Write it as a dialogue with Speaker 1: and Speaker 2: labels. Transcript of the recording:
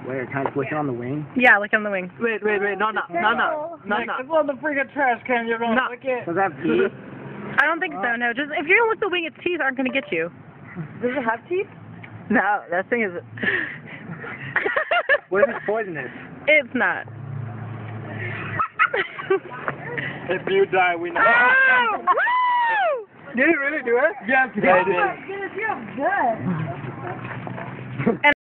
Speaker 1: Where, can I flick it on the wing?
Speaker 2: Yeah, like on the wing.
Speaker 3: Wait, no.
Speaker 4: It's on the freaking trash can. You're gonna lick it.
Speaker 1: Does that have teeth?
Speaker 2: I don't think so, no. Just, if you don't lick the wing, its teeth aren't going to get you.
Speaker 3: Does it have teeth? No, that thing is...
Speaker 1: What if it's poisonous?
Speaker 2: It's not.
Speaker 4: If you die, we know.
Speaker 2: Oh! Woo!
Speaker 3: Did it really do it?
Speaker 4: Yes,
Speaker 3: Yeah, it did.
Speaker 4: goodness, you're good.
Speaker 2: And